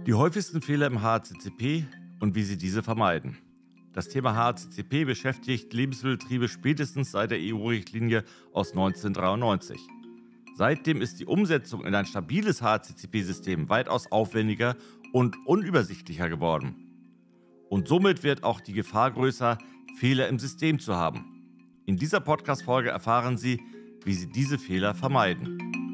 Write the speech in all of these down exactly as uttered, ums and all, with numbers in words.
Die häufigsten Fehler im H A C C P und wie Sie diese vermeiden. Das Thema H A C C P beschäftigt Lebensmittelbetriebe spätestens seit der E U-Richtlinie aus neunzehnhundertdreiundneunzig. Seitdem ist die Umsetzung in ein stabiles H A C C P-System weitaus aufwendiger und unübersichtlicher geworden. Und somit wird auch die Gefahr größer, Fehler im System zu haben. In dieser Podcast-Folge erfahren Sie, wie Sie diese Fehler vermeiden.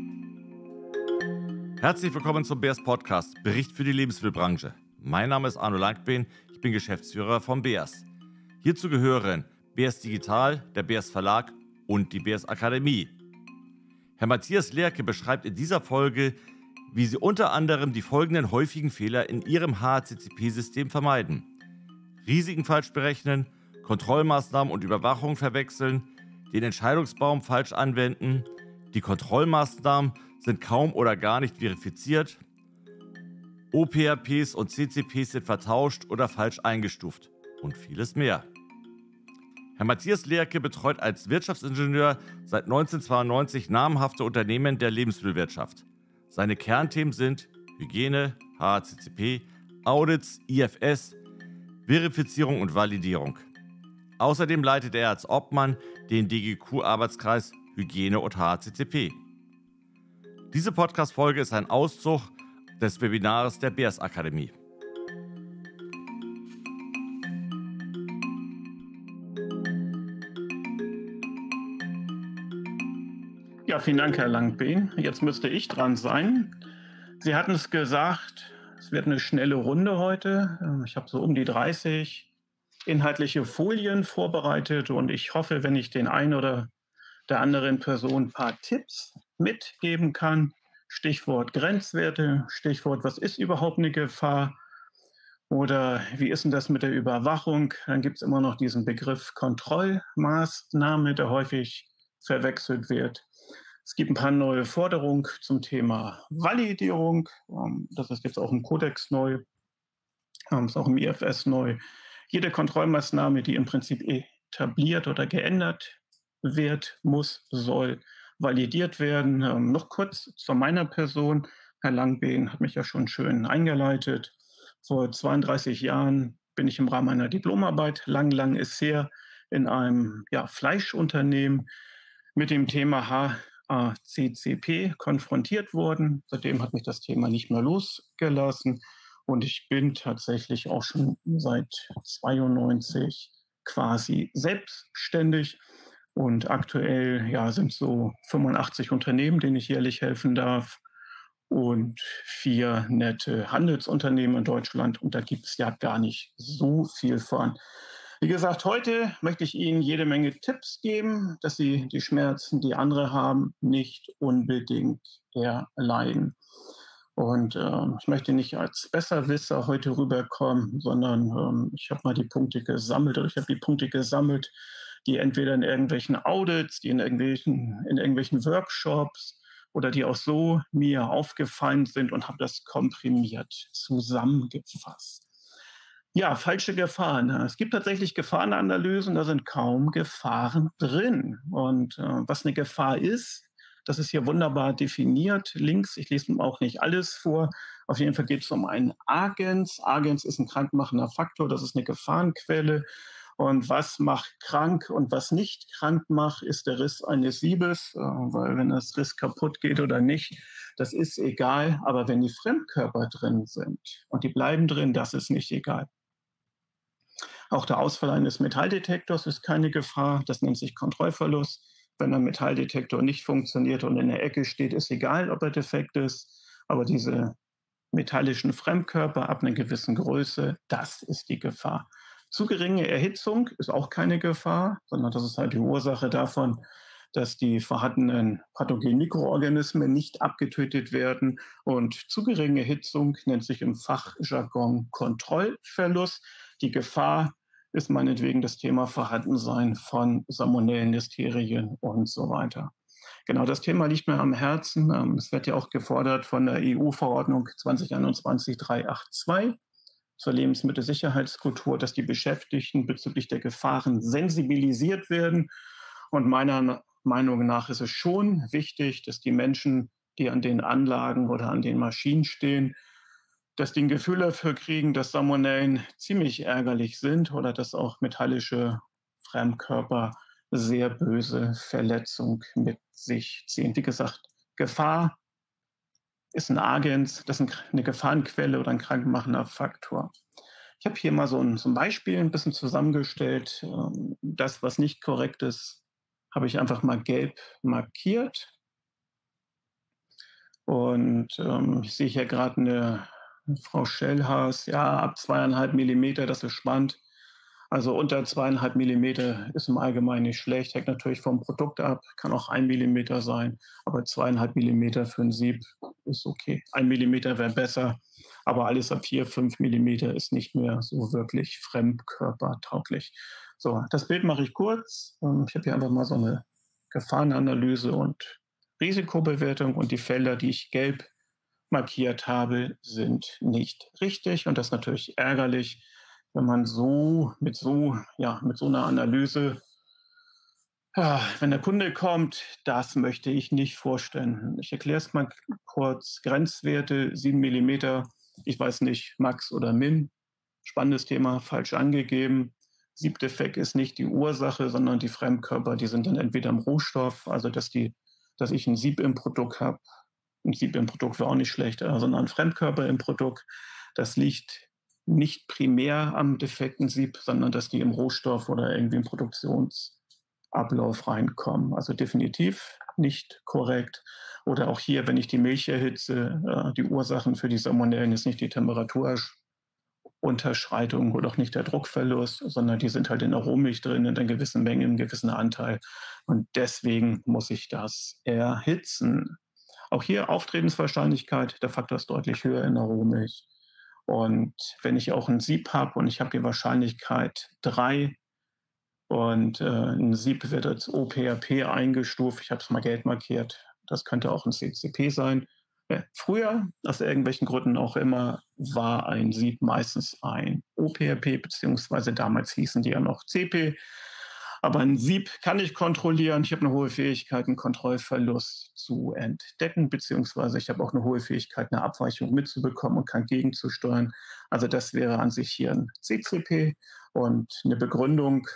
Herzlich willkommen zum B E A S Podcast, Bericht für die Lebensmittelbranche. Mein Name ist Arno Langbehn, ich bin Geschäftsführer vom B E A S. Hierzu gehören B E A S Digital, der B E A S Verlag und die B E A S Akademie. Herr Matthias Lerche beschreibt in dieser Folge, wie Sie unter anderem die folgenden häufigen Fehler in Ihrem H A C C P-System vermeiden: Risiken falsch berechnen, Kontrollmaßnahmen und Überwachung verwechseln, den Entscheidungsbaum falsch anwenden, die Kontrollmaßnahmen sind kaum oder gar nicht verifiziert, O P R Ps und C C Ps sind vertauscht oder falsch eingestuft und vieles mehr. Herr Matthias Lerche betreut als Wirtschaftsingenieur seit neunzehnhundertzweiundneunzig namhafte Unternehmen der Lebensmittelwirtschaft. Seine Kernthemen sind Hygiene, H A C C P, Audits, I F S, Verifizierung und Validierung. Außerdem leitet er als Obmann den D G Q-Arbeitskreis Hygiene und H A C C P. Diese Podcast-Folge ist ein Auszug des Webinars der B E A S Akademie. Ja, vielen Dank, Herr Langbehn. Jetzt müsste ich dran sein. Sie hatten es gesagt, es wird eine schnelle Runde heute. Ich habe so um die dreißig inhaltliche Folien vorbereitet und ich hoffe, wenn ich den einen oder der anderen Person ein paar Tipps mitgeben kann. Stichwort Grenzwerte, Stichwort, was ist überhaupt eine Gefahr? Oder wie ist denn das mit der Überwachung? Dann gibt es immer noch diesen Begriff Kontrollmaßnahme, der häufig verwechselt wird. Es gibt ein paar neue Forderungen zum Thema Validierung. Das ist jetzt auch im Kodex neu, ist auch im I F S neu. Jede Kontrollmaßnahme, die im Prinzip etabliert oder geändert wird, muss, soll validiert werden. Ähm, noch kurz zu meiner Person. Herr Langbehn hat mich ja schon schön eingeleitet. Vor zweiunddreißig Jahren bin ich im Rahmen einer Diplomarbeit, lang, lang ist her, in einem ja, Fleischunternehmen mit dem Thema H A C C P konfrontiert worden. Seitdem hat mich das Thema nicht mehr losgelassen. Und ich bin tatsächlich auch schon seit zweiundneunzig quasi selbstständig. Und aktuell ja, sind so fünfundachtzig Unternehmen, denen ich jährlich helfen darf. Und vier nette Handelsunternehmen in Deutschland. Und da gibt es ja gar nicht so viel von. Wie gesagt, heute möchte ich Ihnen jede Menge Tipps geben, dass Sie die Schmerzen, die andere haben, nicht unbedingt erleiden. Und äh, ich möchte nicht als Besserwisser heute rüberkommen, sondern ähm, ich habe mal die Punkte gesammelt oder ich habe die Punkte gesammelt, die entweder in irgendwelchen Audits, die in irgendwelchen, in irgendwelchen Workshops oder die auch so mir aufgefallen sind und habe das komprimiert zusammengefasst. Ja, falsche Gefahren. Es gibt tatsächlich Gefahrenanalysen, da sind kaum Gefahren drin. Und äh, was eine Gefahr ist, das ist hier wunderbar definiert. Links, ich lese auch nicht alles vor. Auf jeden Fall geht es um einen Agens. Agens ist ein krankmachender Faktor, das ist eine Gefahrenquelle. Und was macht krank und was nicht krank macht, ist der Riss eines Siebes. Äh, weil wenn das Riss kaputt geht oder nicht, das ist egal. Aber wenn die Fremdkörper drin sind und die bleiben drin, das ist nicht egal. Auch der Ausfall eines Metalldetektors ist keine Gefahr. Das nennt sich Kontrollverlust. Wenn ein Metalldetektor nicht funktioniert und in der Ecke steht, ist egal, ob er defekt ist. Aber diese metallischen Fremdkörper ab einer gewissen Größe, das ist die Gefahr. Zu geringe Erhitzung ist auch keine Gefahr, sondern das ist halt die Ursache davon, dass die vorhandenen pathogenen Mikroorganismen nicht abgetötet werden. Und zu geringe Erhitzung nennt sich im Fachjargon Kontrollverlust. Die Gefahr ist meinetwegen das Thema Vorhandensein von Salmonellen, Listerien und so weiter. Genau, das Thema liegt mir am Herzen. Es wird ja auch gefordert von der E U-Verordnung zwanzig einundzwanzig dreihundertzweiundachtzig zur Lebensmittelsicherheitskultur, dass die Beschäftigten bezüglich der Gefahren sensibilisiert werden. Und meiner Meinung nach ist es schon wichtig, dass die Menschen, die an den Anlagen oder an den Maschinen stehen, dass die ein Gefühl dafür kriegen, dass Salmonellen ziemlich ärgerlich sind oder dass auch metallische Fremdkörper sehr böse Verletzung mit sich ziehen. Wie gesagt, Gefahr ist ein Agens, das ist 'n eine Gefahrenquelle oder ein krankmachender Faktor. Ich habe hier mal so ein so 'n Beispiel ein bisschen zusammengestellt. Ähm, das, was nicht korrekt ist, habe ich einfach mal gelb markiert. Und, ähm, ich sehe hier gerade eine Frau Schellhaas, ja, ab zweieinhalb Millimeter, das ist spannend. Also, unter zweieinhalb Millimeter ist im Allgemeinen nicht schlecht, hängt natürlich vom Produkt ab, kann auch ein Millimeter sein, aber zweieinhalb Millimeter für ein Sieb ist okay. ein Millimeter wäre besser, aber alles ab vier, fünf Millimeter ist nicht mehr so wirklich fremdkörpertauglich. So, das Bild mache ich kurz. Ähm, ich habe hier einfach mal so eine Gefahrenanalyse und Risikobewertung und die Felder, die ich gelb markiert habe, sind nicht richtig. Und das ist natürlich ärgerlich, wenn man so mit so, ja, mit so einer Analyse, ja, wenn der Kunde kommt, das möchte ich nicht vorstellen. Ich erkläre es mal kurz. Grenzwerte sieben Millimeter. Ich weiß nicht, Max oder Min. Spannendes Thema, falsch angegeben. Siebdefekt ist nicht die Ursache, sondern die Fremdkörper, die sind dann entweder im Rohstoff, also dass, die, dass ich ein Sieb im Produkt habe. Ein Sieb im Produkt wäre auch nicht schlecht, äh, sondern ein Fremdkörper im Produkt. Das liegt nicht primär am defekten Sieb, sondern dass die im Rohstoff oder irgendwie im Produktionsablauf reinkommen. Also definitiv nicht korrekt. Oder auch hier, wenn ich die Milch erhitze, äh, die Ursachen für die Salmonellen ist nicht die Temperatur Unterschreitung oder auch nicht der Druckverlust, sondern die sind halt in der Rohmilch drin in einer gewissen Menge, einem gewissen Anteil. Und deswegen muss ich das erhitzen. Auch hier Auftretenswahrscheinlichkeit, der Faktor ist deutlich höher in der Rohmilch. Und wenn ich auch ein Sieb habe und ich habe die Wahrscheinlichkeit drei und äh, ein Sieb wird als O P R P eingestuft, ich habe es mal gelb markiert, das könnte auch ein C C P sein. Ja, früher, aus irgendwelchen Gründen auch immer, war ein Sieb meistens ein O P R P, beziehungsweise damals hießen die ja noch C P. Aber ein Sieb kann ich kontrollieren. Ich habe eine hohe Fähigkeit, einen Kontrollverlust zu entdecken, beziehungsweise ich habe auch eine hohe Fähigkeit, eine Abweichung mitzubekommen und kann gegenzusteuern. Also das wäre an sich hier ein C C P und eine Begründung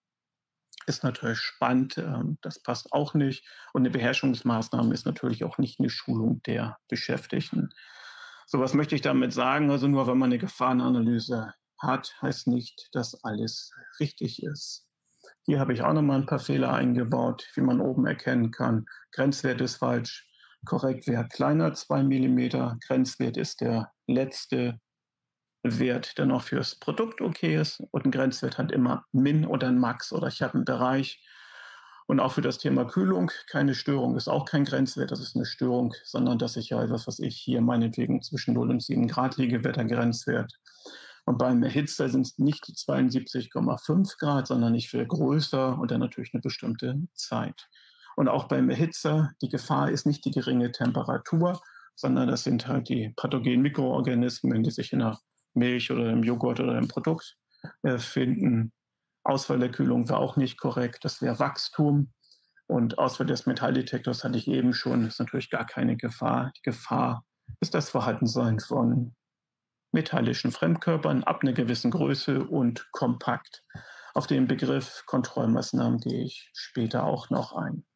ist natürlich spannend, ähm, das passt auch nicht. Und eine Beherrschungsmaßnahme ist natürlich auch nicht eine Schulung der Beschäftigten. So, was möchte ich damit sagen? Also nur wenn man eine Gefahrenanalyse hat, heißt nicht, dass alles richtig ist. Hier habe ich auch noch mal ein paar Fehler eingebaut, wie man oben erkennen kann. Grenzwert ist falsch. Korrekt wäre kleiner zwei Millimeter. Grenzwert ist der letzte Wert, der noch fürs Produkt okay ist. Und ein Grenzwert hat immer Min oder ein Max oder ich habe einen Bereich. Und auch für das Thema Kühlung, keine Störung ist auch kein Grenzwert, das ist eine Störung, sondern dass ich ja, was weiß ich, hier meinetwegen zwischen null und sieben Grad liege, wäre der Grenzwert. Und beim Erhitzer sind es nicht die zweiundsiebzig Komma fünf Grad, sondern ich will größer und dann natürlich eine bestimmte Zeit. Und auch beim Erhitzer, die Gefahr ist nicht die geringe Temperatur, sondern das sind halt die pathogenen Mikroorganismen, die sich in der Milch oder im Joghurt oder im Produkt äh, finden. Ausfall der Kühlung war auch nicht korrekt, das wäre Wachstum. Und Ausfall des Metalldetektors hatte ich eben schon, das ist natürlich gar keine Gefahr. Die Gefahr ist das Vorhandensein von metallischen Fremdkörpern ab einer gewissen Größe und kompakt. Auf den Begriff Kontrollmaßnahmen gehe ich später auch noch ein.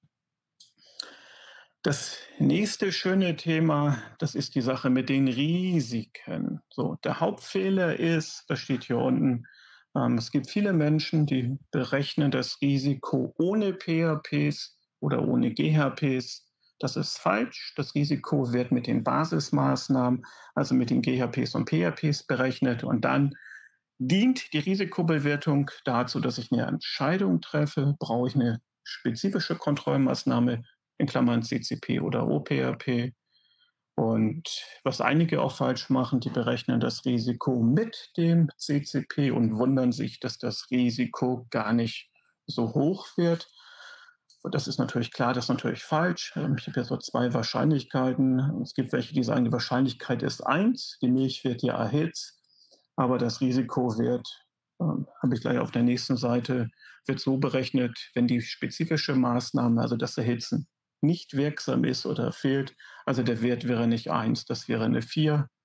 Das nächste schöne Thema, das ist die Sache mit den Risiken. So, der Hauptfehler ist, das steht hier unten, ähm, es gibt viele Menschen, die berechnen das Risiko ohne P H Ps oder ohne G H Ps. Das ist falsch. Das Risiko wird mit den Basismaßnahmen, also mit den G H Ps und P H Ps berechnet und dann dient die Risikobewertung dazu, dass ich eine Entscheidung treffe, brauche ich eine spezifische Kontrollmaßnahme, in Klammern C C P oder O P R P. Und was einige auch falsch machen, die berechnen das Risiko mit dem C C P und wundern sich, dass das Risiko gar nicht so hoch wird. Und das ist natürlich klar, das ist natürlich falsch. Ähm, Ich habe ja so zwei Wahrscheinlichkeiten. Es gibt welche, die sagen, die Wahrscheinlichkeit ist eins, die Milch wird ja erhitzt, aber das Risiko wird, ähm, habe ich gleich auf der nächsten Seite, wird so berechnet, wenn die spezifische Maßnahme, also das Erhitzen, nicht wirksam ist oder fehlt. Also der Wert wäre nicht eins, das wäre eine vier.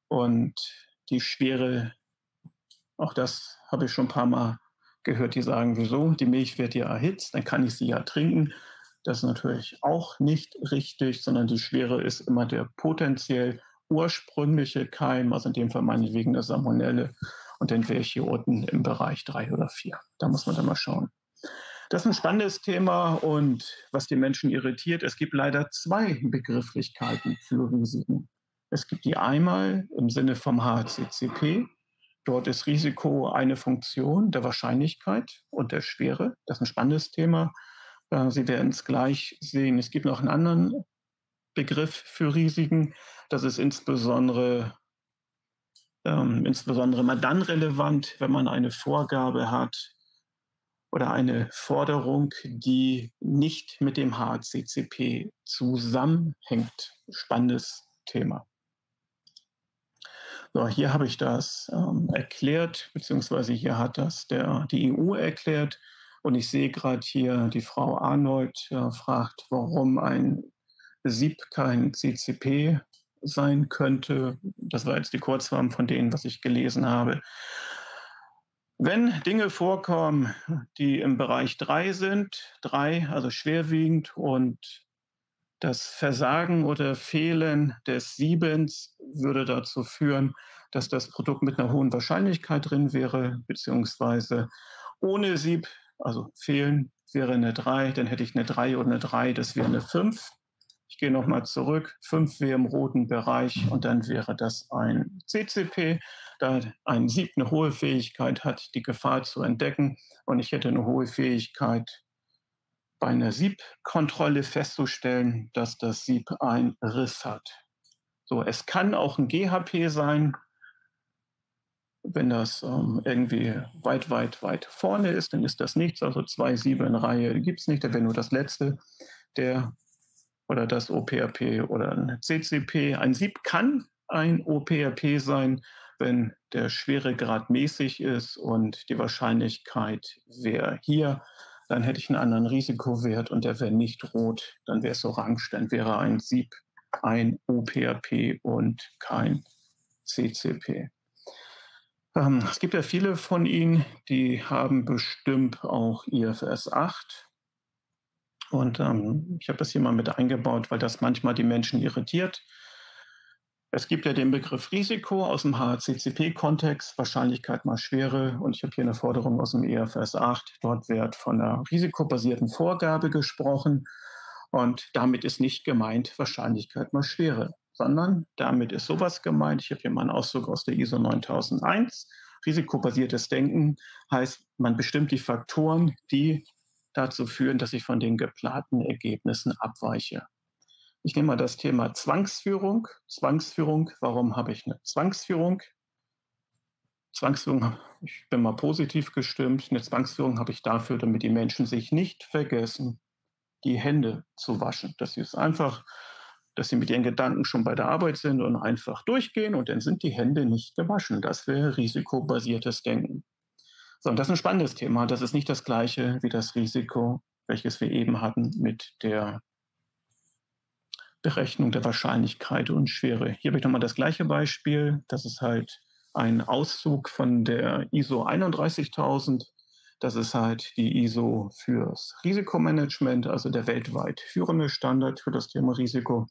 Und die Schwere, auch das habe ich schon ein paar Mal gehört, die sagen: „Wieso? Die Milch wird ja erhitzt, dann kann ich sie ja trinken.“ Das ist natürlich auch nicht richtig, sondern die Schwere ist immer der potenziell ursprüngliche Keim, also in dem Fall meinetwegen eine Salmonelle, und dann wäre ich hier unten im Bereich drei oder vier. Da muss man dann mal schauen. Das ist ein spannendes Thema und was die Menschen irritiert, es gibt leider zwei Begrifflichkeiten für Risiken. Es gibt die einmal im Sinne vom H C C P. Dort ist Risiko eine Funktion der Wahrscheinlichkeit und der Schwere. Das ist ein spannendes Thema. Äh, Sie werden es gleich sehen. Es gibt noch einen anderen Begriff für Risiken. Das ist insbesondere, ähm, insbesondere mal dann relevant, wenn man eine Vorgabe hat, oder eine Forderung, die nicht mit dem H C C P zusammenhängt. Spannendes Thema. So, hier habe ich das ähm, erklärt, beziehungsweise hier hat das der, die E U erklärt. Und ich sehe gerade hier, die Frau Arnold äh, fragt, warum ein Sieb kein C C P sein könnte. Das war jetzt die Kurzform von dem, was ich gelesen habe. Wenn Dinge vorkommen, die im Bereich drei sind, drei, also schwerwiegend, und das Versagen oder Fehlen des Siebens würde dazu führen, dass das Produkt mit einer hohen Wahrscheinlichkeit drin wäre, beziehungsweise ohne Sieb, also fehlen, wäre eine drei, dann hätte ich eine drei oder eine drei, das wäre eine fünf. Ich gehe nochmal zurück, fünf wäre im roten Bereich und dann wäre das ein C C P, da ein Sieb eine hohe Fähigkeit hat, die Gefahr zu entdecken, und ich hätte eine hohe Fähigkeit, bei einer Siebkontrolle festzustellen, dass das Sieb einen Riss hat. So, es kann auch ein G H P sein, wenn das ähm, irgendwie weit, weit, weit vorne ist, dann ist das nichts. Also zwei Siebe in Reihe gibt es nicht, da wäre nur das letzte, der oder das O P R P oder ein C C P. Ein Sieb kann ein O P R P sein, wenn der Schweregrad mäßig ist und die Wahrscheinlichkeit wäre hier, dann hätte ich einen anderen Risikowert und der wäre nicht rot, dann wäre es orange, dann wäre ein Sieb ein O P R P und kein C C P. Ähm, es gibt ja viele von Ihnen, die haben bestimmt auch I F R S acht. Und ähm, ich habe das hier mal mit eingebaut, weil das manchmal die Menschen irritiert. Es gibt ja den Begriff Risiko aus dem H C C P-Kontext, Wahrscheinlichkeit mal Schwere. Und ich habe hier eine Forderung aus dem I F R S acht. Dort wird von einer risikobasierten Vorgabe gesprochen. Und damit ist nicht gemeint Wahrscheinlichkeit mal Schwere, sondern damit ist sowas gemeint. Ich habe hier mal einen Auszug aus der I S O neuntausendeins. Risikobasiertes Denken heißt, man bestimmt die Faktoren, die dazu führen, dass ich von den geplanten Ergebnissen abweiche. Ich nehme mal das Thema Zwangsführung. Zwangsführung, warum habe ich eine Zwangsführung? Zwangsführung, ich bin mal positiv gestimmt. Eine Zwangsführung habe ich dafür, damit die Menschen sich nicht vergessen, die Hände zu waschen. Das ist einfach, dass sie mit ihren Gedanken schon bei der Arbeit sind und einfach durchgehen und dann sind die Hände nicht gewaschen. Das wäre risikobasiertes Denken. So, und das ist ein spannendes Thema. Das ist nicht das gleiche wie das Risiko, welches wir eben hatten mit der Berechnung der Wahrscheinlichkeit und Schwere. Hier habe ich nochmal das gleiche Beispiel. Das ist halt ein Auszug von der I S O einunddreißigtausend. Das ist halt die I S O fürs Risikomanagement, also der weltweit führende Standard für das Thema Risiko.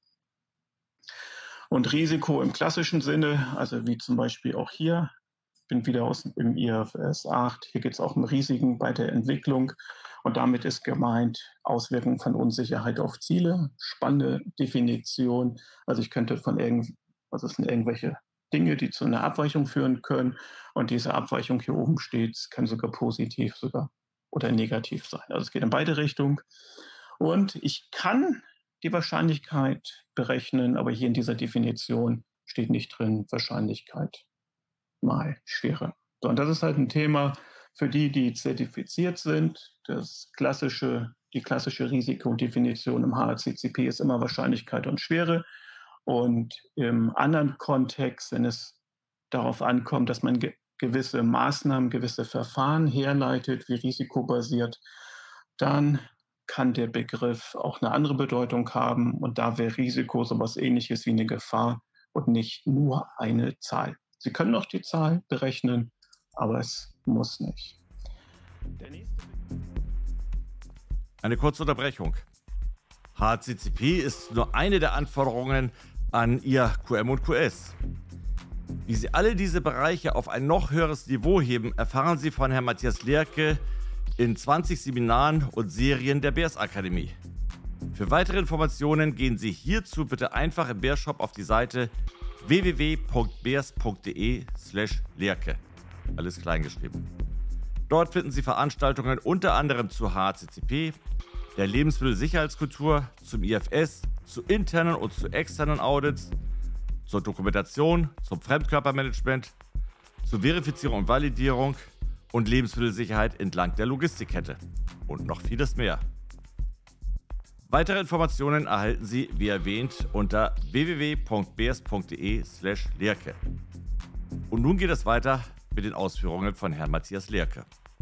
Und Risiko im klassischen Sinne, also wie zum Beispiel auch hier, bin wieder aus dem I F R S acht. Hier geht es auch um Risiken bei der Entwicklung. Und damit ist gemeint Auswirkungen von Unsicherheit auf Ziele. Spannende Definition. Also ich könnte von irgend, also es sind irgendwelche Dinge, die zu einer Abweichung führen können. Und diese Abweichung hier oben steht, kann sogar positiv sogar oder negativ sein. Also es geht in beide Richtungen. Und ich kann die Wahrscheinlichkeit berechnen, aber hier in dieser Definition steht nicht drin Wahrscheinlichkeit mal Schwere. So, und das ist halt ein Thema für die, die zertifiziert sind. Das klassische, die klassische Risikodefinition im H C C P ist immer Wahrscheinlichkeit und Schwere. Und im anderen Kontext, wenn es darauf ankommt, dass man ge gewisse Maßnahmen, gewisse Verfahren herleitet, wie risikobasiert, dann kann der Begriff auch eine andere Bedeutung haben. Und da wäre Risiko sowas Ähnliches wie eine Gefahr und nicht nur eine Zahl. Sie können auch die Zahl berechnen, aber es muss nicht. Der nächste Eine kurze Unterbrechung. H C C P ist nur eine der Anforderungen an Ihr Q M und Q S. Wie Sie alle diese Bereiche auf ein noch höheres Niveau heben, erfahren Sie von Herrn Matthias Lerche in zwanzig Seminaren und Serien der Bears Akademie. Für weitere Informationen gehen Sie hierzu bitte einfach im Bears Shop auf die Seite w w w punkt bears punkt de slash lerche. Alles klein geschrieben. Dort finden Sie Veranstaltungen unter anderem zu H C C P, der Lebensmittelsicherheitskultur, zum I F S, zu internen und zu externen Audits, zur Dokumentation, zum Fremdkörpermanagement, zur Verifizierung und Validierung und Lebensmittelsicherheit entlang der Logistikkette und noch vieles mehr. Weitere Informationen erhalten Sie, wie erwähnt, unter w w w punkt bears punkt de slash lerche. Und nun geht es weiter mit den Ausführungen von Herrn Matthias Lerche.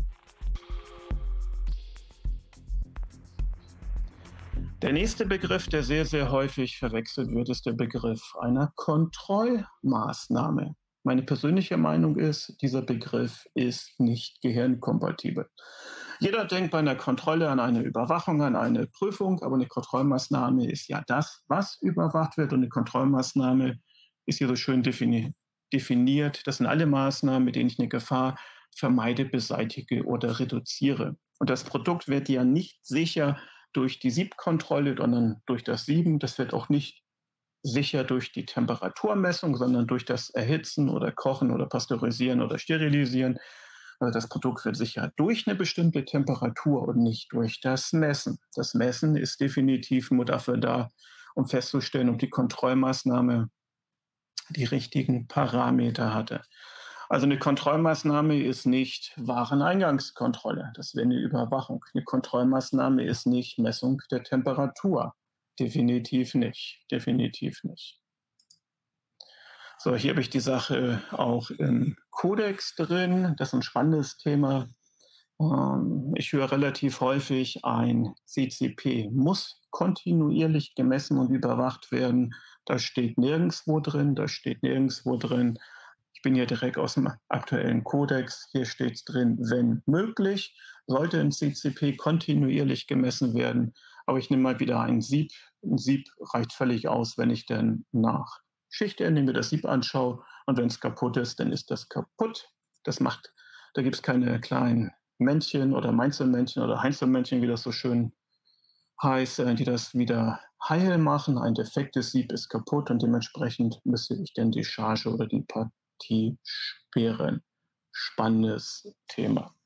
Der nächste Begriff, der sehr, sehr häufig verwechselt wird, ist der Begriff einer Kontrollmaßnahme. Meine persönliche Meinung ist, dieser Begriff ist nicht gehirnkompatibel. Jeder denkt bei einer Kontrolle an eine Überwachung, an eine Prüfung, aber eine Kontrollmaßnahme ist ja das, was überwacht wird. Und eine Kontrollmaßnahme ist hier so schön defini- definiert. Das sind alle Maßnahmen, mit denen ich eine Gefahr vermeide, beseitige oder reduziere. Und das Produkt wird ja nicht sicher durch die Siebkontrolle, sondern durch das Sieben. Das wird auch nicht sicher durch die Temperaturmessung, sondern durch das Erhitzen oder Kochen oder Pasteurisieren oder Sterilisieren. Also das Produkt wird sicher durch eine bestimmte Temperatur und nicht durch das Messen. Das Messen ist definitiv nur dafür da, um festzustellen, ob die Kontrollmaßnahme die richtigen Parameter hatte. Also eine Kontrollmaßnahme ist nicht Wareneingangskontrolle. Das wäre eine Überwachung. Eine Kontrollmaßnahme ist nicht Messung der Temperatur. Definitiv nicht. Definitiv nicht. So, hier habe ich die Sache auch im Kodex drin. Das ist ein spannendes Thema. Ich höre relativ häufig, ein C C P muss kontinuierlich gemessen und überwacht werden. Das steht nirgendwo drin. Das steht nirgendwo drin. Ich bin hier direkt aus dem aktuellen Kodex. Hier steht es drin, wenn möglich, sollte ein C C P kontinuierlich gemessen werden. Aber ich nehme mal wieder ein Sieb. Ein Sieb reicht völlig aus, wenn ich dann nach Schichtende mir das Sieb anschaue. Und wenn es kaputt ist, dann ist das kaputt. Das macht, da gibt es keine kleinen Männchen oder Meinzelmännchen oder Heinzelmännchen, wie das so schön heißt, die das wieder heil machen. Ein defektes Sieb ist kaputt und dementsprechend müsste ich dann die Charge oder die Partie sperren. Spannendes Thema.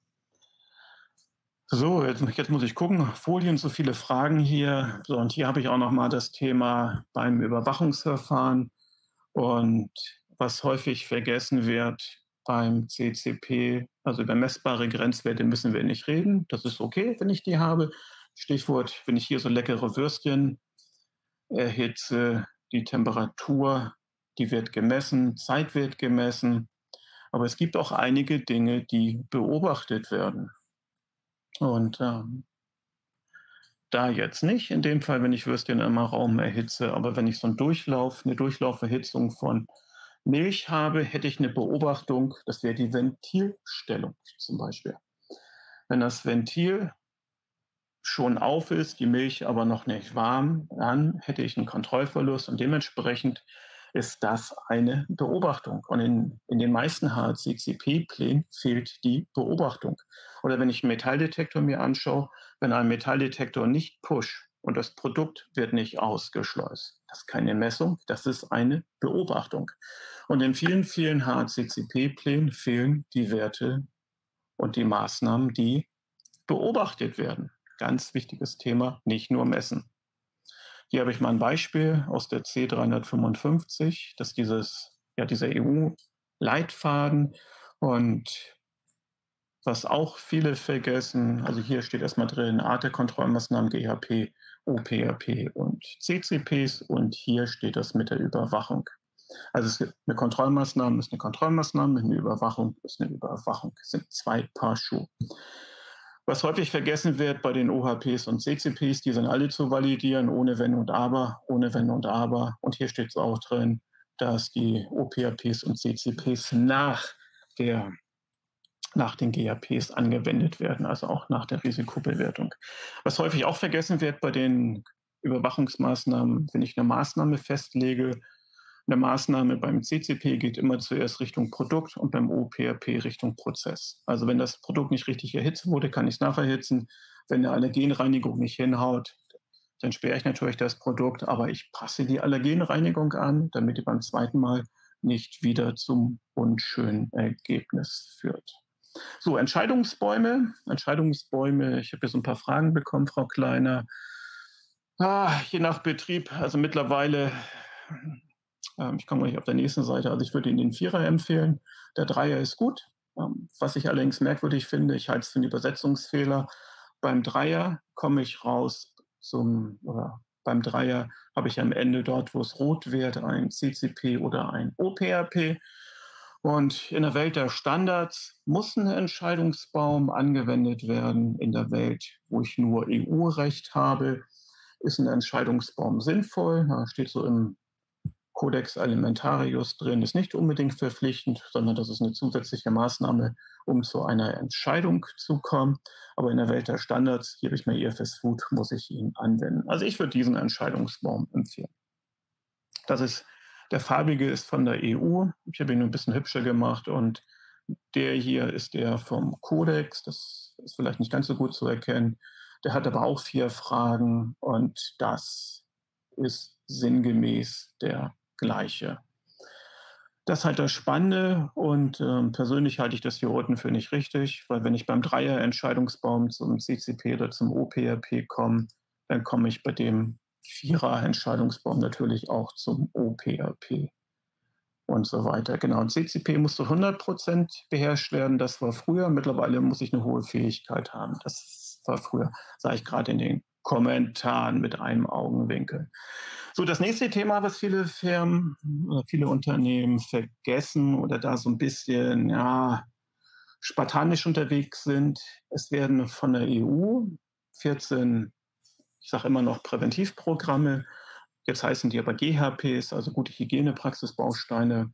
So, jetzt, jetzt muss ich gucken. Folien, so viele Fragen hier. So, und hier habe ich auch nochmal das Thema beim Überwachungsverfahren. Und was häufig vergessen wird beim C C P, also über messbare Grenzwerte müssen wir nicht reden. Das ist okay, wenn ich die habe. Stichwort, wenn ich hier so leckere Würstchen erhitze, die Temperatur, die wird gemessen, Zeit wird gemessen. Aber es gibt auch einige Dinge, die beobachtet werden. Und ähm, da jetzt nicht, in dem Fall, wenn ich Würstchen im Raum erhitze, aber wenn ich so einen Durchlauf, eine Durchlauferhitzung von Milch habe, hätte ich eine Beobachtung, das wäre die Ventilstellung zum Beispiel. Wenn das Ventil schon auf ist, die Milch aber noch nicht warm, dann hätte ich einen Kontrollverlust und dementsprechend ist das eine Beobachtung. Und in, in den meisten H C C P-Plänen fehlt die Beobachtung. Oder wenn ich einen Metalldetektor mir anschaue, wenn ein Metalldetektor nicht pusht und das Produkt wird nicht ausgeschleust, das ist keine Messung, das ist eine Beobachtung. Und in vielen, vielen H C C P-Plänen fehlen die Werte und die Maßnahmen, die beobachtet werden. Ganz wichtiges Thema, nicht nur messen. Hier habe ich mal ein Beispiel aus der C dreihundertfünfundfünfzig, das ist dieses, ja, dieser E U-Leitfaden. Und was auch viele vergessen, also hier steht erstmal drin, Art der Kontrollmaßnahmen, G H P, O P R P und C C Ps. Und hier steht das mit der Überwachung. Also es gibt eine Kontrollmaßnahme ist eine Kontrollmaßnahme, eine Überwachung ist eine Überwachung. Es sind zwei Paar Schuhe. Was häufig vergessen wird bei den O H Ps und C C Ps, die sind alle zu validieren, ohne Wenn und Aber, ohne Wenn und Aber. Und hier steht es auch drin, dass die O P A Ps und C C Ps nach der nach den G A Ps angewendet werden, also auch nach der Risikobewertung. Was häufig auch vergessen wird bei den Überwachungsmaßnahmen, wenn ich eine Maßnahme festlege, eine Maßnahme beim C C P geht immer zuerst Richtung Produkt und beim O P A P Richtung Prozess. Also wenn das Produkt nicht richtig erhitzt wurde, kann ich es nacherhitzen. Wenn eine Allergenreinigung nicht hinhaut, dann sperre ich natürlich das Produkt, aber ich passe die Allergenreinigung an, damit die beim zweiten Mal nicht wieder zum unschönen Ergebnis führt. So, Entscheidungsbäume. Entscheidungsbäume, ich habe hier so ein paar Fragen bekommen, Frau Kleiner. Ah, je nach Betrieb, also mittlerweile, ähm, ich komme gleich auf der nächsten Seite, also ich würde Ihnen den Vierer empfehlen. Der Dreier ist gut. Ähm, was ich allerdings merkwürdig finde, ich halte es für einen Übersetzungsfehler. Beim Dreier komme ich raus zum, oder beim Dreier habe ich am Ende dort, wo es rot wird, ein C C P oder ein O P A P. Und in der Welt der Standards muss ein Entscheidungsbaum angewendet werden. In der Welt, wo ich nur E U-Recht habe, ist ein Entscheidungsbaum sinnvoll. Da steht so im Codex Alimentarius drin, ist nicht unbedingt verpflichtend, sondern das ist eine zusätzliche Maßnahme, um zu einer Entscheidung zu kommen. Aber in der Welt der Standards, hier habe ich mal I F S Food, muss ich ihn anwenden. Also ich würde diesen Entscheidungsbaum empfehlen. Das ist, der farbige ist von der E U. Ich habe ihn ein bisschen hübscher gemacht und der hier ist der vom Codex. Das ist vielleicht nicht ganz so gut zu erkennen. Der hat aber auch vier Fragen und das ist sinngemäß der gleiche. Das ist halt das Spannende und ähm, persönlich halte ich das hier unten für nicht richtig, weil wenn ich beim Dreier-Entscheidungsbaum zum C C P oder zum O P A P komme, dann komme ich bei dem Vierer-Entscheidungsbaum natürlich auch zum O P A P und so weiter. Genau, und C C P muss zu hundert Prozent beherrscht werden, das war früher. Mittlerweile muss ich eine hohe Fähigkeit haben. Das war früher, sage ich gerade in den Kommentaren mit einem Augenwinkel. So, das nächste Thema, was viele Firmen oder viele Unternehmen vergessen oder da so ein bisschen, ja, spartanisch unterwegs sind. Es werden von der E U vierzehn, ich sage immer noch Präventivprogramme, jetzt heißen die aber G H Ps, also gute Hygienepraxisbausteine.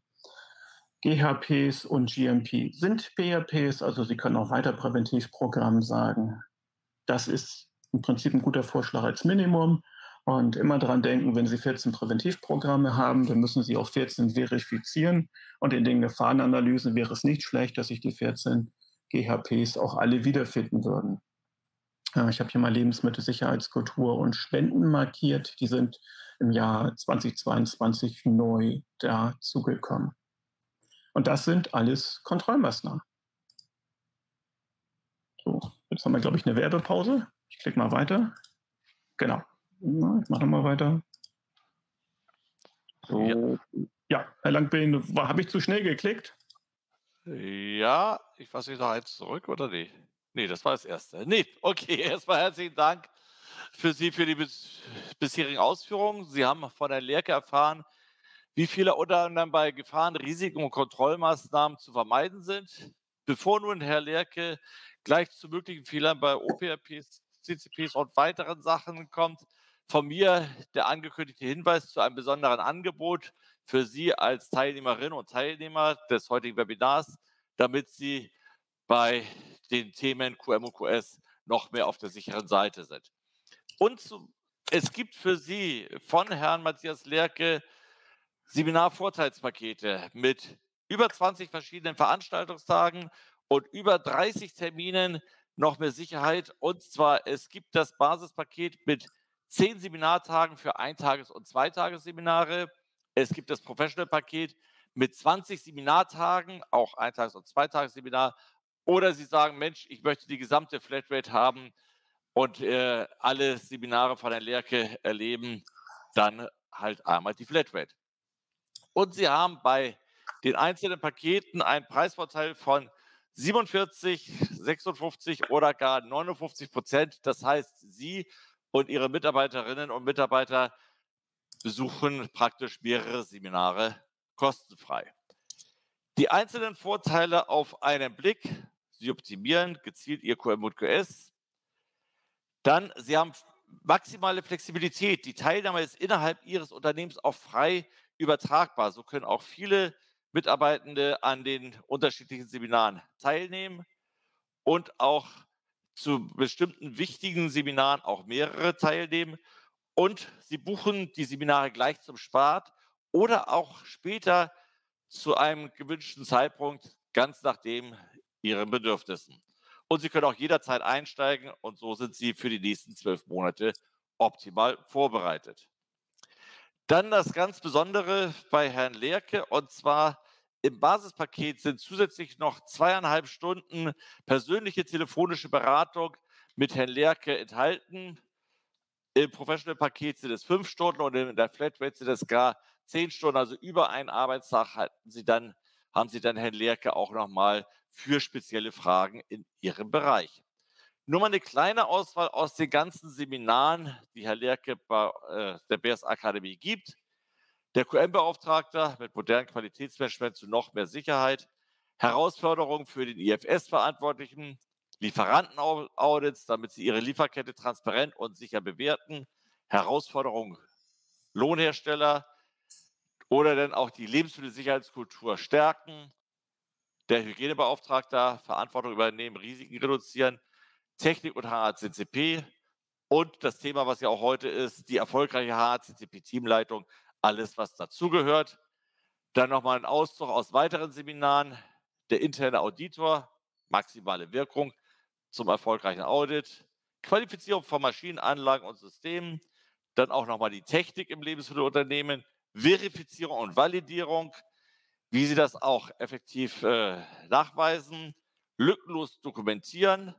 G H Ps und G M P sind P A Ps, also Sie können auch weiter Präventivprogramm sagen. Das ist im Prinzip ein guter Vorschlag als Minimum. Und immer daran denken, wenn Sie vierzehn Präventivprogramme haben, dann müssen Sie auch vierzehn verifizieren. Und in den Gefahrenanalysen wäre es nicht schlecht, dass sich die vierzehn G H Ps auch alle wiederfinden würden. Ja, ich habe hier mal Lebensmittelsicherheitskultur und Spenden markiert. Die sind im Jahr zweitausendzweiundzwanzig neu dazugekommen. Und das sind alles Kontrollmaßnahmen. So, jetzt haben wir, glaube ich, eine Werbepause. Ich klicke mal weiter. Genau. Na, ich mache mal weiter. So. Ja, ja, Herr Langbehn, habe ich zu schnell geklickt? Ja, ich fasse mich noch eins zurück, oder nee? Nee, das war das Erste. Nee, okay, erstmal herzlichen Dank für Sie für die bis, bisherigen Ausführungen. Sie haben von Herrn Lerche erfahren, wie viele unter anderem bei Gefahren, Risiken und Kontrollmaßnahmen zu vermeiden sind. Bevor nun Herr Lerche gleich zu möglichen Fehlern bei O P A Ps, C C Ps und weiteren Sachen kommt, von mir der angekündigte Hinweis zu einem besonderen Angebot für Sie als Teilnehmerinnen und Teilnehmer des heutigen Webinars, damit Sie bei den Themen Q M und Q S noch mehr auf der sicheren Seite sind. Und zu, es gibt für Sie von Herrn Matthias Lerche Seminarvorteilspakete mit über zwanzig verschiedenen Veranstaltungstagen und über dreißig Terminen noch mehr Sicherheit. Und zwar, es gibt das Basispaket mit zehn Seminartagen für Eintages- und Zweitagesseminare. Es gibt das Professional-Paket mit zwanzig Seminartagen, auch Eintages- und Zweitagesseminar. Oder Sie sagen, Mensch, ich möchte die gesamte Flatrate haben und äh, alle Seminare von der Lerche erleben, dann halt einmal die Flatrate. Und Sie haben bei den einzelnen Paketen einen Preisvorteil von siebenundvierzig, sechsundfünfzig oder gar neunundfünfzig Prozent. Das heißt, Sie und Ihre Mitarbeiterinnen und Mitarbeiter besuchen praktisch mehrere Seminare kostenfrei. Die einzelnen Vorteile auf einen Blick: Sie optimieren gezielt Ihr Q M und Q S. Dann, Sie haben maximale Flexibilität. Die Teilnahme ist innerhalb Ihres Unternehmens auch frei übertragbar. So können auch viele Mitarbeitende an den unterschiedlichen Seminaren teilnehmen und auch zu bestimmten wichtigen Seminaren auch mehrere teilnehmen. Und Sie buchen die Seminare gleich zum Start oder auch später zu einem gewünschten Zeitpunkt, ganz nachdem Ihren Bedürfnissen. Und Sie können auch jederzeit einsteigen und so sind Sie für die nächsten zwölf Monate optimal vorbereitet. Dann das ganz Besondere bei Herrn Lerche, und zwar im Basispaket sind zusätzlich noch zweieinhalb Stunden persönliche telefonische Beratung mit Herrn Lerche enthalten. Im Professional-Paket sind es fünf Stunden und in der Flatrate sind es gar zehn Stunden, also über einen Arbeitstag halten Sie dann, haben Sie dann Herrn Lerche auch nochmal für spezielle Fragen in Ihrem Bereich. Nur mal eine kleine Auswahl aus den ganzen Seminaren, die Herr Lerche bei äh, der B E S Akademie gibt. Der Q M-Beauftragter mit modernem Qualitätsmanagement zu noch mehr Sicherheit, Herausforderungen für den I F S-Verantwortlichen, Lieferantenaudits, damit sie ihre Lieferkette transparent und sicher bewerten, Herausforderungen Lohnhersteller oder dann auch die Lebensmittelsicherheitskultur stärken, der Hygienebeauftragter Verantwortung übernehmen, Risiken reduzieren, Technik und H A C C P und das Thema, was ja auch heute ist, die erfolgreiche H A C C P-Teamleitung, alles, was dazugehört. Dann nochmal ein Auszug aus weiteren Seminaren, der interne Auditor, maximale Wirkung zum erfolgreichen Audit, Qualifizierung von Maschinen, Anlagen und Systemen, dann auch nochmal die Technik im Lebensmittelunternehmen, Verifizierung und Validierung, wie Sie das auch effektiv äh, nachweisen, lückenlos dokumentieren,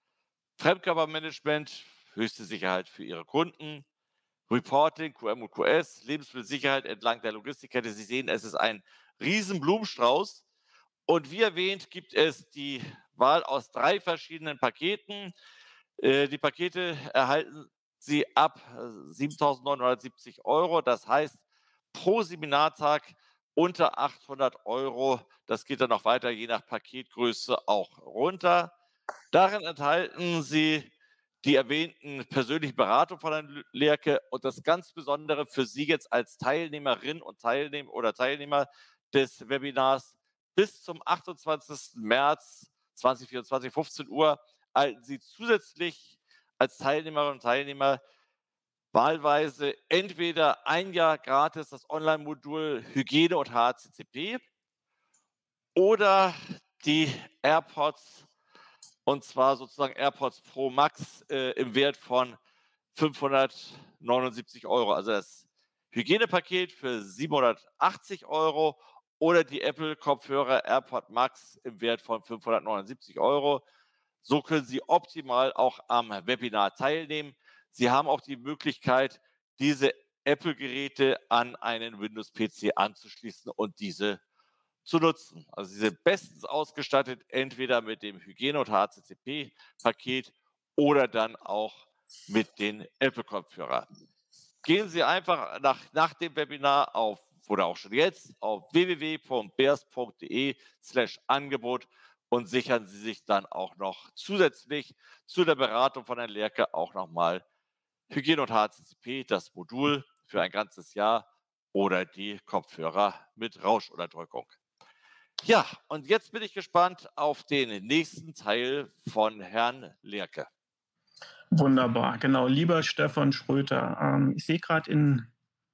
Fremdkörpermanagement, höchste Sicherheit für Ihre Kunden, Reporting, Q M und Q S, Lebensmittelsicherheit entlang der Logistikkette. Sie sehen, es ist ein riesen Blumenstrauß. Und wie erwähnt, gibt es die Wahl aus drei verschiedenen Paketen. Äh, die Pakete erhalten Sie ab siebentausendneunhundertsiebzig Euro. Das heißt, pro Seminartag unter achthundert Euro. Das geht dann noch weiter, je nach Paketgröße auch runter. Darin enthalten Sie die erwähnten persönlichen Beratungen von Herrn Lerche und das ganz Besondere für Sie jetzt als Teilnehmerin und Teilnehmer oder Teilnehmer des Webinars bis zum achtundzwanzigsten März zweitausendvierundzwanzig, fünfzehn Uhr, erhalten Sie zusätzlich als Teilnehmerinnen und Teilnehmer wahlweise entweder ein Jahr gratis das Online-Modul Hygiene und H A C C P oder die AirPods, und zwar sozusagen AirPods Pro Max äh, im Wert von fünfhundertneunundsiebzig Euro. Also das Hygienepaket für siebenhundertachtzig Euro oder die Apple-Kopfhörer AirPod Max im Wert von fünfhundertneunundsiebzig Euro. So können Sie optimal auch am Webinar teilnehmen. Sie haben auch die Möglichkeit, diese Apple-Geräte an einen Windows-P C anzuschließen und diese zu nutzen. Also sie sind bestens ausgestattet, entweder mit dem Hygiene- und H A C C P-Paket oder dann auch mit den Apple-Kopfhörern. Gehen Sie einfach nach, nach dem Webinar auf, oder auch schon jetzt, auf w w w punkt bears punkt de slash Angebot und sichern Sie sich dann auch noch zusätzlich zu der Beratung von Herrn Lerche auch nochmal Hygiene und H A C C P, das Modul für ein ganzes Jahr oder die Kopfhörer mit Rauschunterdrückung. Ja, und jetzt bin ich gespannt auf den nächsten Teil von Herrn Lerche. Wunderbar, genau. Lieber Stefan Schröter, ähm, ich sehe gerade in,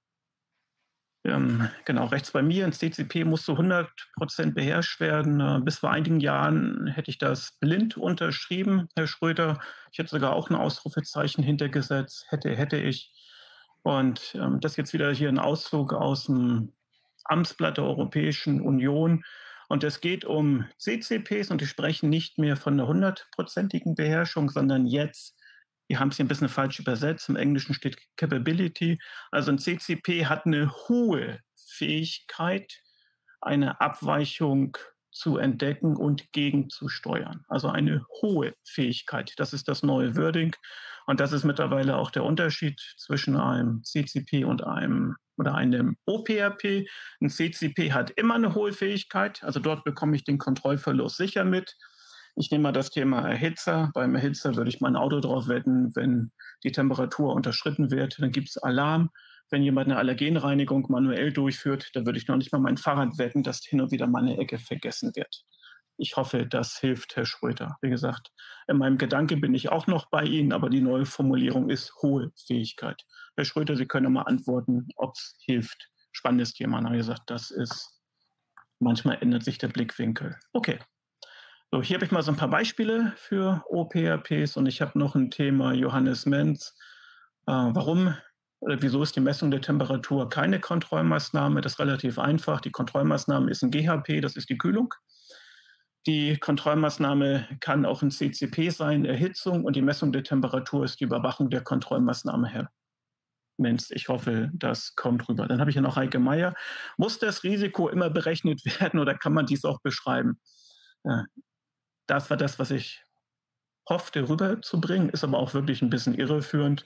ähm, genau, rechts bei mir, ein C C P muss zu hundert Prozent beherrscht werden. Äh, bis vor einigen Jahren hätte ich das blind unterschrieben, Herr Schröter. Ich hätte sogar auch ein Ausrufezeichen hintergesetzt, hätte, hätte ich. Und ähm, das jetzt wieder hier ein Auszug aus dem Amtsblatt der Europäischen Union. Und es geht um C C Ps und die sprechen nicht mehr von einer hundertprozentigen Beherrschung, sondern jetzt, wir haben es hier ein bisschen falsch übersetzt, im Englischen steht Capability. Also ein C C P hat eine hohe Fähigkeit, eine Abweichung zu entdecken und gegenzusteuern. Also eine hohe Fähigkeit. Das ist das neue Wording. Und das ist mittlerweile auch der Unterschied zwischen einem C C P und einem oder einem O P R P. Ein C C P hat immer eine hohe Fähigkeit. Also dort bekomme ich den Kontrollverlust sicher mit. Ich nehme mal das Thema Erhitzer. Beim Erhitzer würde ich mein Auto drauf wetten, wenn die Temperatur unterschritten wird, dann gibt es Alarm. Wenn jemand eine Allergenreinigung manuell durchführt, dann würde ich noch nicht mal mein Fahrrad wetten, dass hin und wieder mal eine Ecke vergessen wird. Ich hoffe, das hilft, Herr Schröter. Wie gesagt, in meinem Gedanke bin ich auch noch bei Ihnen, aber die neue Formulierung ist hohe Fähigkeit. Herr Schröter, Sie können mal antworten, ob es hilft. Spannendes Thema. Na, wie gesagt, das ist, manchmal ändert sich der Blickwinkel. Okay. So, hier habe ich mal so ein paar Beispiele für O P R Ps und ich habe noch ein Thema Johannes Menz. Äh, warum oder wieso ist die Messung der Temperatur keine Kontrollmaßnahme? Das ist relativ einfach. Die Kontrollmaßnahme ist ein G H P, das ist die Kühlung. Die Kontrollmaßnahme kann auch ein C C P sein, Erhitzung, und die Messung der Temperatur ist die Überwachung der Kontrollmaßnahme, Herr Menz. Ich hoffe, das kommt rüber. Dann habe ich hier noch Heike Meier. Muss das Risiko immer berechnet werden oder kann man dies auch beschreiben? Ja, das war das, was ich hoffte rüberzubringen, ist aber auch wirklich ein bisschen irreführend.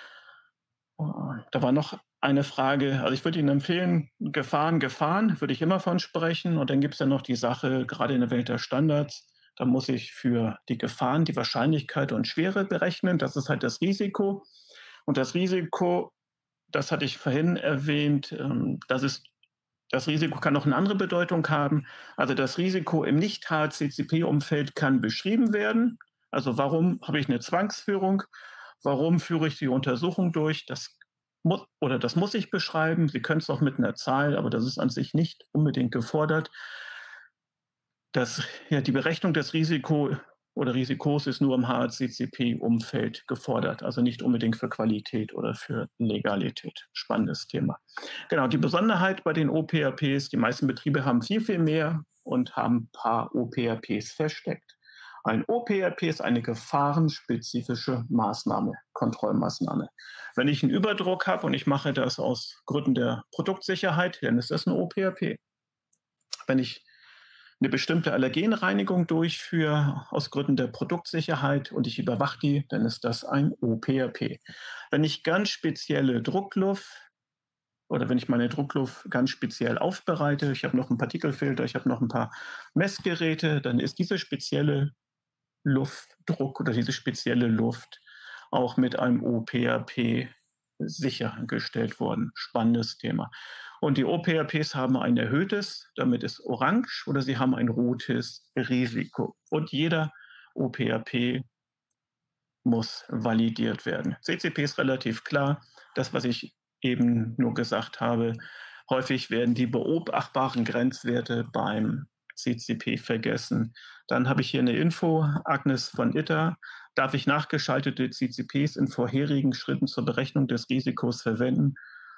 Oh, da war noch eine Frage. Also ich würde Ihnen empfehlen, Gefahren, Gefahren, würde ich immer von sprechen. Und dann gibt es ja noch die Sache, gerade in der Welt der Standards, da muss ich für die Gefahren die Wahrscheinlichkeit und Schwere berechnen. Das ist halt das Risiko. Und das Risiko, das hatte ich vorhin erwähnt, ähm, das ist das Risiko kann noch eine andere Bedeutung haben. Also das Risiko im Nicht-H C C P-Umfeld kann beschrieben werden. Also warum habe ich eine Zwangsführung? Warum führe ich die Untersuchung durch? Das muss, oder das muss ich beschreiben. Sie können es auch mit einer Zahl, aber das ist an sich nicht unbedingt gefordert. Das, ja, die Berechnung des Risiko oder Risikos ist nur im H C C P-Umfeld gefordert, also nicht unbedingt für Qualität oder für Legalität. Spannendes Thema. Genau, die Besonderheit bei den O P R Ps, die meisten Betriebe haben viel, viel mehr und haben ein paar O P R Ps versteckt. Ein O P R P ist eine gefahrenspezifische Maßnahme, Kontrollmaßnahme. Wenn ich einen Überdruck habe und ich mache das aus Gründen der Produktsicherheit, dann ist das ein O P R P. Wenn ich eine bestimmte Allergenreinigung durchführe aus Gründen der Produktsicherheit und ich überwache die, dann ist das ein O P R P. Wenn ich ganz spezielle Druckluft oder wenn ich meine Druckluft ganz speziell aufbereite, ich habe noch einen Partikelfilter, ich habe noch ein paar Messgeräte, dann ist diese spezielle Luftdruck oder diese spezielle Luft auch mit einem O P R P sichergestellt worden. Spannendes Thema. Und die O P R Ps haben ein erhöhtes, damit ist orange, oder sie haben ein rotes Risiko. Und jeder O P R P muss validiert werden. C C P ist relativ klar. Das, was ich eben nur gesagt habe, häufig werden die beobachtbaren Grenzwerte beim C C P vergessen. Dann habe ich hier eine Info, Agnes von Itter. Darf ich nachgeschaltete C C Ps in vorherigen Schritten zur Berechnung des Risikos verwenden?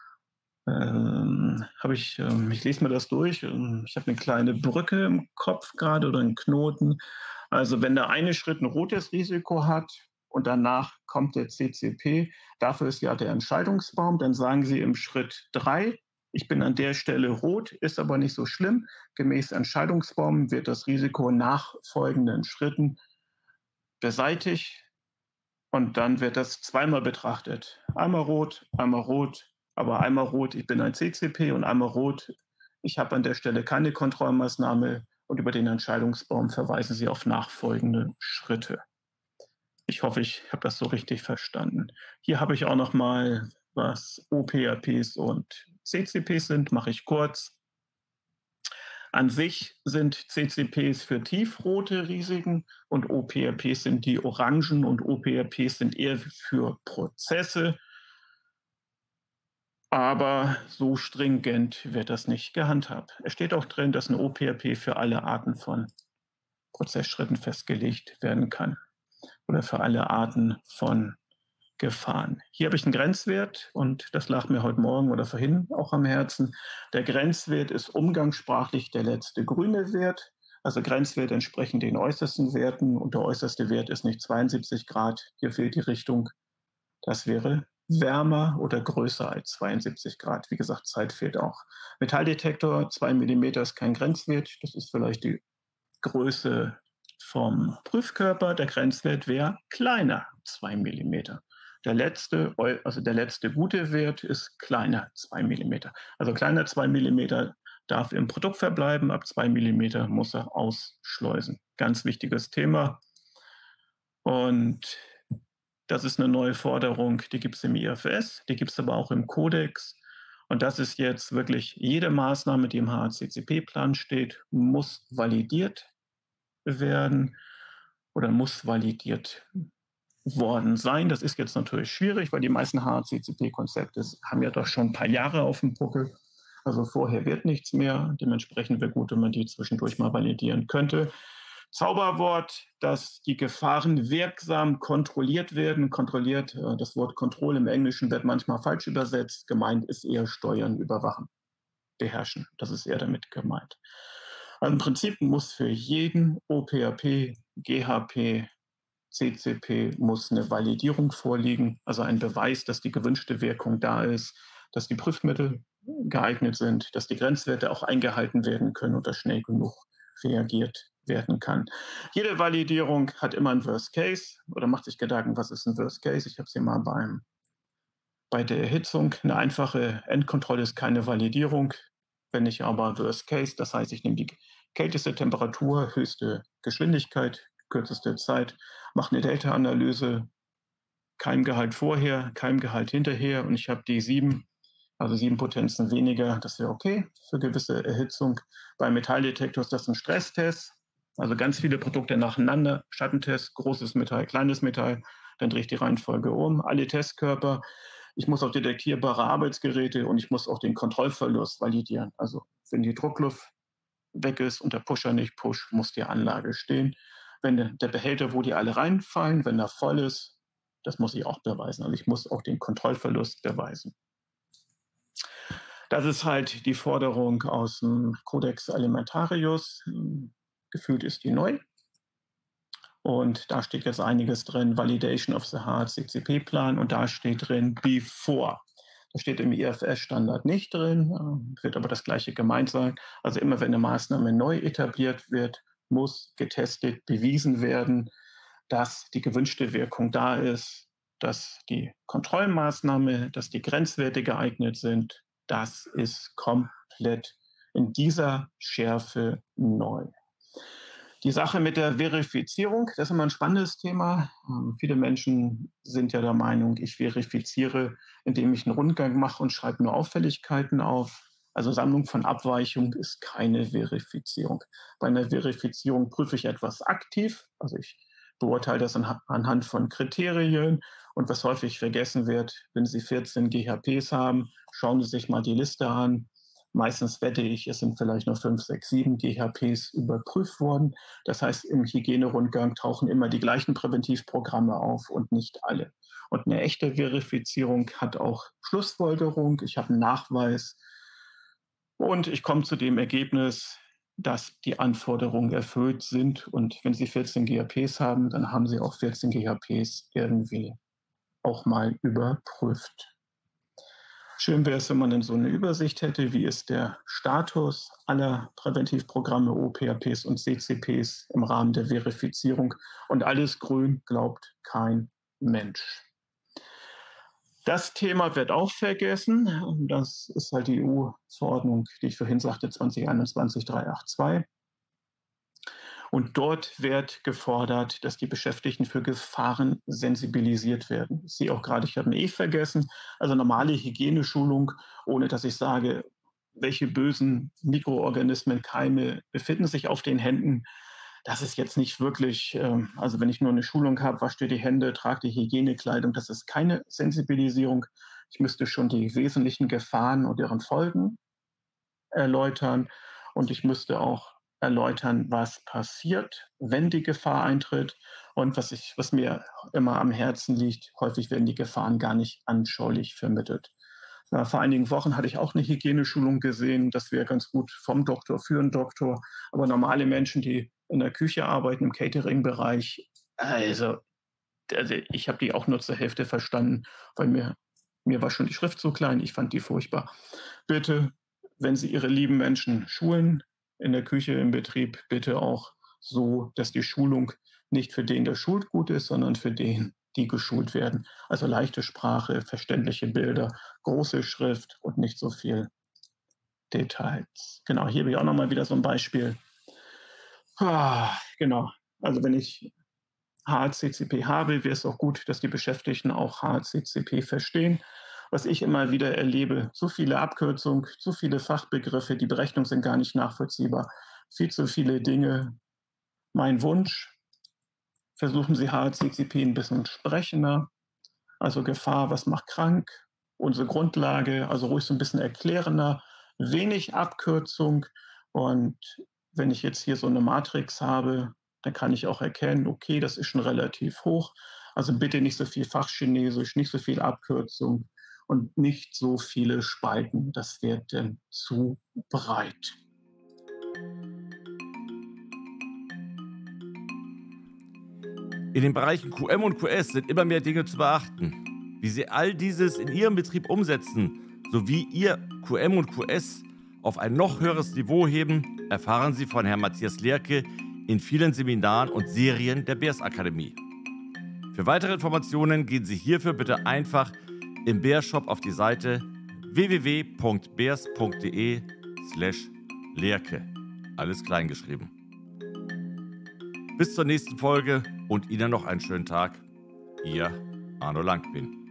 Ähm, habe ich, ähm, ich lese mir das durch. Ich habe eine kleine Brücke im Kopf gerade oder einen Knoten. Also wenn der eine Schritt ein rotes Risiko hat und danach kommt der C C P, dafür ist ja der Entscheidungsbaum, dann sagen Sie im Schritt drei, ich bin an der Stelle rot, ist aber nicht so schlimm. Gemäß Entscheidungsbaum wird das Risiko nach folgenden Schritten beseitigt und dann wird das zweimal betrachtet. Einmal rot, einmal rot, aber einmal rot, ich bin ein C C P, und einmal rot, ich habe an der Stelle keine Kontrollmaßnahme, und über den Entscheidungsbaum verweisen Sie auf nachfolgende Schritte. Ich hoffe, ich habe das so richtig verstanden. Hier habe ich auch noch mal, was O P R Ps und C C Ps sind, mache ich kurz. An sich sind C C Ps für tiefrote Risiken und O P R Ps sind die orangen, und O P R Ps sind eher für Prozesse. Aber so stringent wird das nicht gehandhabt. Es steht auch drin, dass ein O P R P für alle Arten von Prozessschritten festgelegt werden kann oder für alle Arten von Gefahren. Hier habe ich einen Grenzwert, und das lag mir heute Morgen oder vorhin auch am Herzen. Der Grenzwert ist umgangssprachlich der letzte grüne Wert. Also Grenzwert entsprechend den äußersten Werten, und der äußerste Wert ist nicht zweiundsiebzig Grad. Hier fehlt die Richtung. Das wäre wärmer oder größer als zweiundsiebzig Grad. Wie gesagt, Zeit fehlt auch. Metalldetektor, zwei Millimeter ist kein Grenzwert. Das ist vielleicht die Größe vom Prüfkörper. Der Grenzwert wäre kleiner, zwei Millimeter. Der letzte, also der letzte gute Wert ist kleiner, zwei Millimeter. Also kleiner zwei Millimeter, darf im Produkt verbleiben, ab zwei Millimeter muss er ausschleusen. Ganz wichtiges Thema. Und das ist eine neue Forderung, die gibt es im I F S, die gibt es aber auch im Kodex. Und das ist jetzt wirklich, jede Maßnahme, die im H A C C P-Plan steht, muss validiert werden oder muss validiert worden sein. Das ist jetzt natürlich schwierig, weil die meisten H A C C P-Konzepte haben ja doch schon ein paar Jahre auf dem Buckel. Also vorher wird nichts mehr. Dementsprechend wäre gut, wenn man die zwischendurch mal validieren könnte. Zauberwort, dass die Gefahren wirksam kontrolliert werden. Kontrolliert, das Wort Control im Englischen wird manchmal falsch übersetzt. Gemeint ist eher steuern, überwachen, beherrschen. Das ist eher damit gemeint. Also im Prinzip muss für jeden O P A P, G H P, C C P muss eine Validierung vorliegen, also ein Beweis, dass die gewünschte Wirkung da ist, dass die Prüfmittel geeignet sind, dass die Grenzwerte auch eingehalten werden können und dass schnell genug reagiert werden kann. Jede Validierung hat immer einen Worst Case oder macht sich Gedanken, was ist ein Worst Case? Ich habe es hier mal beim, bei der Erhitzung. Eine einfache Endkontrolle ist keine Validierung. Wenn ich aber Worst Case, das heißt, ich nehme die kälteste Temperatur, höchste Geschwindigkeit, kürzeste Zeit, mache eine Delta-Analyse, Keimgehalt vorher, Keimgehalt hinterher und ich habe die sieben, also sieben Potenzen weniger, das wäre okay für gewisse Erhitzung. Beim Metalldetektor ist das ein Stresstest, also ganz viele Produkte nacheinander, Schattentest, großes Metall, kleines Metall, dann drehe ich die Reihenfolge um, alle Testkörper. Ich muss auch detektierbare Arbeitsgeräte und ich muss auch den Kontrollverlust validieren. Also wenn die Druckluft weg ist und der Pusher nicht pusht, muss die Anlage stehen. Wenn der Behälter, wo die alle reinfallen, wenn er voll ist, das muss ich auch beweisen. Also ich muss auch den Kontrollverlust beweisen. Das ist halt die Forderung aus dem Codex Alimentarius. Gefühlt ist die neu. Und da steht jetzt einiges drin, Validation of the H A C C P-Plan und da steht drin Before. Das steht im I F S-Standard nicht drin, wird aber das Gleiche gemeint sein. Also immer wenn eine Maßnahme neu etabliert wird, muss getestet, bewiesen werden, dass die gewünschte Wirkung da ist, dass die Kontrollmaßnahme, dass die Grenzwerte geeignet sind. Das ist komplett in dieser Schärfe neu. Die Sache mit der Verifizierung, das ist immer ein spannendes Thema. Ähm, viele Menschen sind ja der Meinung, ich verifiziere, indem ich einen Rundgang mache und schreibe nur Auffälligkeiten auf. Also Sammlung von Abweichungen ist keine Verifizierung. Bei einer Verifizierung prüfe ich etwas aktiv, also ich beurteile das an, anhand von Kriterien. Und was häufig vergessen wird, wenn Sie vierzehn G H Ps haben, schauen Sie sich mal die Liste an. Meistens wette ich, es sind vielleicht nur fünf, sechs, sieben G H Ps überprüft worden. Das heißt, im Hygienerundgang tauchen immer die gleichen Präventivprogramme auf und nicht alle. Und eine echte Verifizierung hat auch Schlussfolgerung. Ich habe einen Nachweis und ich komme zu dem Ergebnis, dass die Anforderungen erfüllt sind. Und wenn Sie vierzehn G H Ps haben, dann haben Sie auch vierzehn G H Ps irgendwie auch mal überprüft. Schön wäre es, wenn man dann so eine Übersicht hätte, wie ist der Status aller Präventivprogramme, O P A Ps und C C Ps im Rahmen der Verifizierung. Und alles grün glaubt kein Mensch. Das Thema wird auch vergessen. Das ist halt die E U-Verordnung, die ich vorhin sagte, zwanzig einundzwanzig dreihundertzweiundachtzig. Und dort wird gefordert, dass die Beschäftigten für Gefahren sensibilisiert werden. Ich sehe auch gerade, ich habe einen E vergessen. Also normale Hygieneschulung, ohne dass ich sage, welche bösen Mikroorganismen, Keime befinden sich auf den Händen. Das ist jetzt nicht wirklich, also wenn ich nur eine Schulung habe, wasch dir die Hände, trag die Hygienekleidung, das ist keine Sensibilisierung. Ich müsste schon die wesentlichen Gefahren und deren Folgen erläutern und ich müsste auch erläutern, was passiert, wenn die Gefahr eintritt. Und was, ich, was mir immer am Herzen liegt, häufig werden die Gefahren gar nicht anschaulich vermittelt. Ja, vor einigen Wochen hatte ich auch eine Hygieneschulung gesehen. Das wäre ganz gut vom Doktor für einen Doktor. Aber normale Menschen, die in der Küche arbeiten, im Catering-Bereich, also, also ich habe die auch nur zur Hälfte verstanden, weil mir, mir war schon die Schrift so klein. Ich fand die furchtbar. Bitte, wenn Sie Ihre lieben Menschen schulen, in der Küche, im Betrieb, bitte auch so, dass die Schulung nicht für den, der schult, gut ist, sondern für den, die geschult werden. Also leichte Sprache, verständliche Bilder, große Schrift und nicht so viel Details. Genau, hier habe ich auch noch mal wieder so ein Beispiel. Ah, genau. Also, wenn ich H A C C P habe, wäre es auch gut, dass die Beschäftigten auch H A C C P verstehen. Was ich immer wieder erlebe, so viele Abkürzungen, zu viele Fachbegriffe, die Berechnungen sind gar nicht nachvollziehbar, viel zu viele Dinge. Mein Wunsch, versuchen Sie H A C C P ein bisschen sprechender, also Gefahr, was macht krank, unsere Grundlage, also ruhig so ein bisschen erklärender, wenig Abkürzung. Und wenn ich jetzt hier so eine Matrix habe, dann kann ich auch erkennen, okay, das ist schon relativ hoch. Also bitte nicht so viel Fachchinesisch, nicht so viel Abkürzung und nicht so viele Spalten. Das wird dann zu breit. In den Bereichen Q M und Q S sind immer mehr Dinge zu beachten. Wie Sie all dieses in Ihrem Betrieb umsetzen, sowie Ihr Q M und Q S auf ein noch höheres Niveau heben, erfahren Sie von Herrn Matthias Lerche in vielen Seminaren und Serien der B E A S-Akademie. Für weitere Informationen gehen Sie hierfür bitte einfach im B E A S-Shop auf die Seite w w w punkt beas punkt de slash Lerche. Alles kleingeschrieben. Bis zur nächsten Folge und Ihnen noch einen schönen Tag. Ihr Arno Langbin.